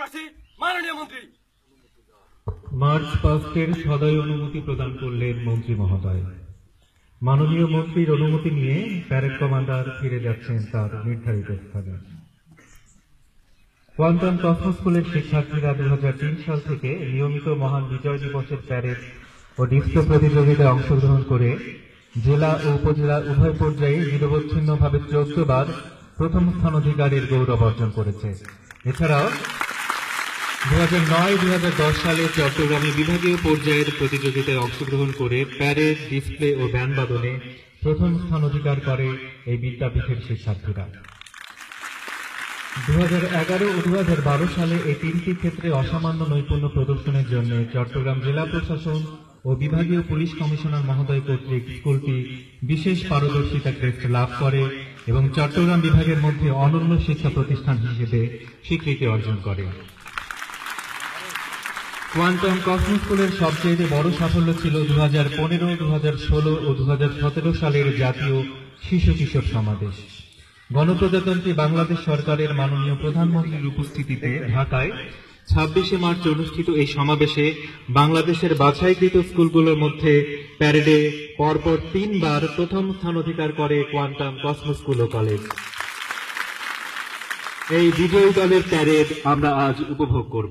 March পাস্টের সদয় অনুমতি প্রদান করলেন মন্ত্রী মহোদয়। মাননীয় মন্ত্রীর অনুমতি নিয়ে প্যারেড কমান্ডার ফিরে যাচ্ছেন তার নির্ধারিত স্থানে। কোয়ান্টাম কসমো স্কুলের শিক্ষার্থীরা 2003 সাল থেকে নিয়মিত মহান বিজয় দিবসের প্যারেড ও ডিসপ্লে প্রতিযোগিতায় অংশগ্রহণ করে জেলা ও উপজেলা উভয় পর্যায়ে নিরবচ্ছিন্নভাবে 14 বার প্রথম স্থান অধিকারের গৌরব অর্জন করেছে। এছাড়াও 2009-2010 সালে চট্টগ্রামে বিভাগীয় পর্যায়ের প্রতিযোগিতায় অংশগ্রহণ করে প্যারেড, ডিসপ্লে ও ব্যান্ড বাদনে প্রথম স্থান অধিকার করে এই বিদ্যাপীঠের শিক্ষার্থীরা। 2011 ও 2012 সালে এই তিনটি ক্ষেত্রে অসামান্য নৈপুণ্য প্রদর্শনের জন্য চট্টগ্রাম জেলা প্রশাসন ও বিভাগীয় পুলিশ কমিশনার মহোদয় কর্তৃক স্কুলটি বিশেষ পারদর্শিতা ক্রেস্ট লাভ করে এবং চট্টগ্রাম বিভাগের মধ্যে অনন্য শিক্ষা প্রতিষ্ঠান হিসেবে স্বীকৃতি অর্জন করে। কোয়ান্টাম কসমো স্কুলের সবচেয়ে বড় সাফল্য ছিল 2015, 2016 ও 2017 সালের জাতীয় শিশু কিশোর সমাবেশ। গণপ্রজাতন্ত্রী বাংলাদেশ সরকারের মাননীয় প্রধানমন্ত্রীর উপস্থিতিতে ঢাকায় 26শে মার্চ অনুষ্ঠিত এই সমাবেশে বাংলাদেশের বাছাইকৃত স্কুলগুলোর মধ্যে প্যারেডে পরপর 3 বার প্রথম স্থান অধিকার করে কোয়ান্টাম কসমো স্কুল ও কলেজ। এই বিজয়ী দলের প্যারেড আমরা আজ উপভোগ করব।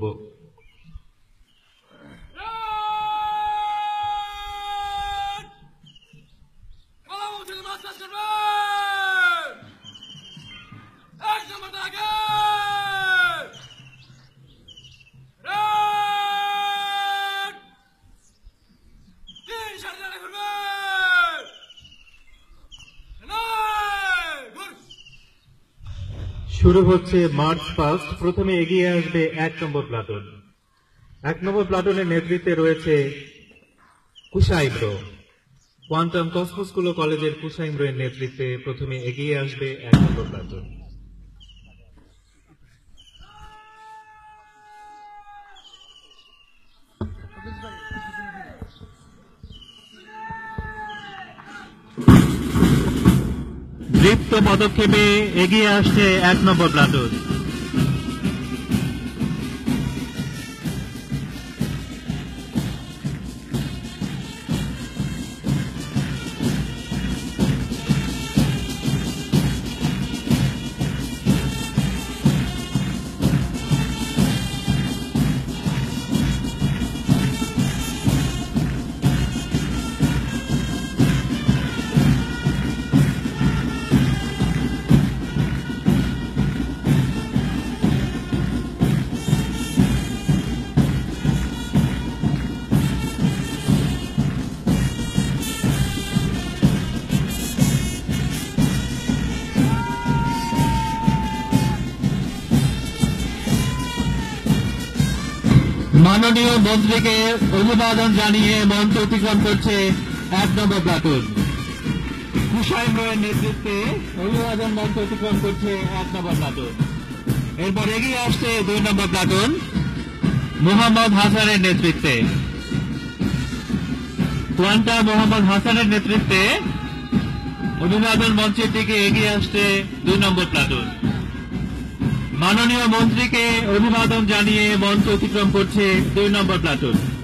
শুরু হচ্ছে মার্চ পাস্ট। প্রথমে এগিয়ে আসবে 1 নম্বর প্লাটুন। 1 নম্বর প্লাটুনের নেতৃত্বে রয়েছে কুশাইব্রো। কোয়ান্টাম কসমো স্কুল ও কলেজের কুশাইব্রো এর নেতৃত্বে প্রথমে এগিয়ে আসবে 1 নম্বর প্লাটুন। দৃপ্ত পদক্ষেপে এগিয়ে আসছে 1 নম্বর প্লাটুন। মাননীয় মন্ত্রীকে অভিবাদন জানিয়ে মঞ্চ অতিক্রম করছে 1 নম্বর প্লাটুন। কুশাইব্রোর নেতৃত্বে অভিবাদন মঞ্চ অতিক্রম করছে 1 নম্বর প্লাটুন। এরপর এগিয়ে আসছে 2 নম্বর প্লাটুন মোহাম্মদ হাসানের নেতৃত্বে। কোয়ান্টাম মোহাম্মদ হাসানের নেতৃত্বে অভিবাদন মঞ্চের দিকে এগিয়ে আসছে 2 নম্বর প্লাটুন। মাননীয় মন্ত্রীকে অভিবাদন জানিয়ে মঞ্চ অতিক্রম করছে 2 নম্বর প্লাটুন।